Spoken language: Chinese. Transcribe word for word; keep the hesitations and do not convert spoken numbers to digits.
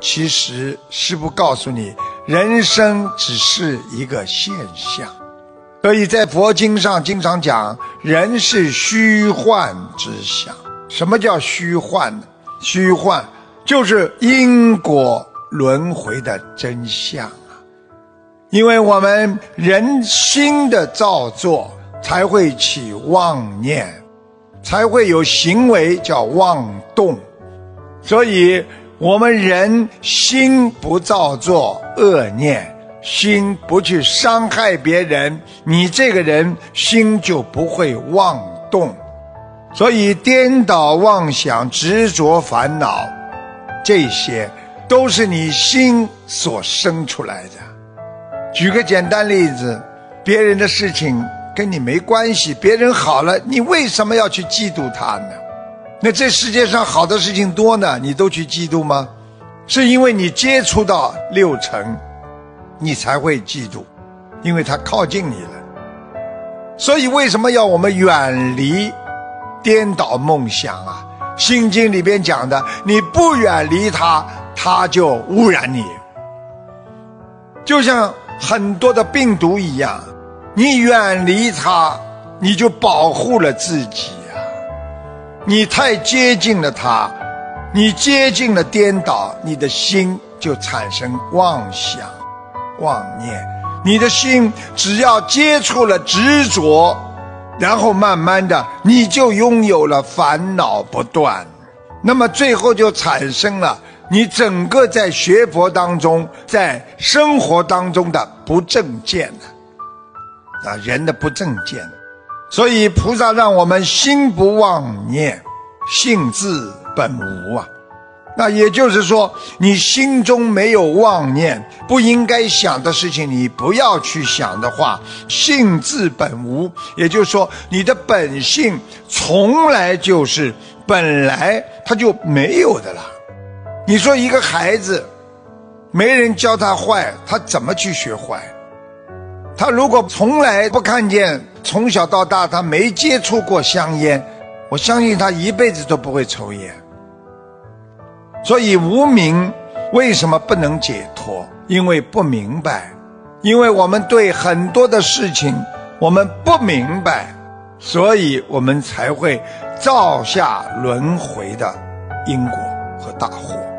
其实师父告诉你，人生只是一个现象。所以在佛经上经常讲，人是虚幻之相。什么叫虚幻呢？虚幻就是因果轮回的真相啊！因为我们人心的造作，才会起妄念，才会有行为叫妄动。所以我们人心不造作恶念，心不去伤害别人，你这个人心就不会妄动。所以颠倒妄想、执着烦恼，这些都是你心所生出来的。举个简单例子，别人的事情跟你没关系，别人好了，你为什么要去嫉妒他呢？那这世界上好的事情多呢，你都去嫉妒吗？是因为你接触到六尘，你才会嫉妒，因为他靠近你了。所以为什么要我们远离颠倒梦想啊？心经里边讲的，你不远离它，它就污染你。就像很多的病毒一样，你远离它，你就保护了自己啊。你太接近了它，你接近了颠倒，你的心就产生妄想妄念。你的心只要接触了执着，然后慢慢的你就拥有了烦恼不断，那么最后就产生了你整个在学佛当中，在生活当中的不正见啊，人的不正见。所以菩萨让我们心不妄念，性自本无啊。那也就是说，你心中没有妄念，不应该想的事情你不要去想的话，性自本无，也就是说你的本性从来就是本来它就没有的了。你说一个孩子没人教他坏，他怎么去学坏？他如果从来不看见，从小到大他没接触过香烟，我相信他一辈子都不会抽烟。所以无明为什么不能解脱？因为不明白，因为我们对很多的事情我们不明白，所以我们才会造下轮回的因果和大祸。